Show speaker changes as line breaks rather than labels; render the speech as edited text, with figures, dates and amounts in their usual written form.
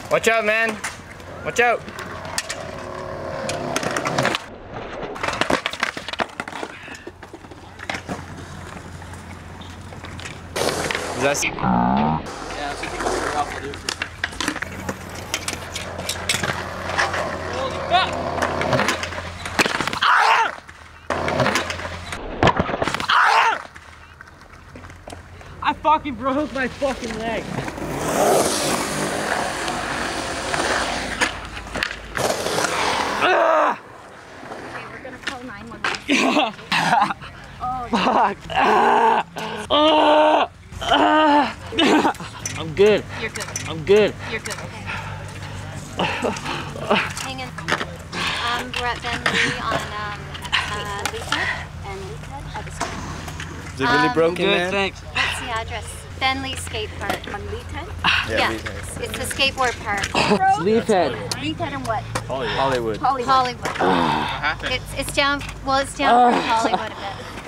Watch out, man. Watch out. Is that...
Yeah, so you can go off, I'll do it for you. Holy fuck! I fucking broke my fucking leg.
Okay, we're gonna call 911. Oh,
fuck. I'm good.
you're good.
I'm good.
You're good. Okay.
Hang in. We're at Ben Lee on Leafhead and Leafhead at the school.
Is it really broken,
Good,
man?
thanks.
What's the address? Ben Lee Skate Park.
On Leafhead?
Yeah,
Leafhead.
it's the skateboard park.
Leafhead.
Leafhead and what?
Hollywood.
Hollywood.
Hollywood.
What happened?
It's down. Well, it's down from Hollywood a bit.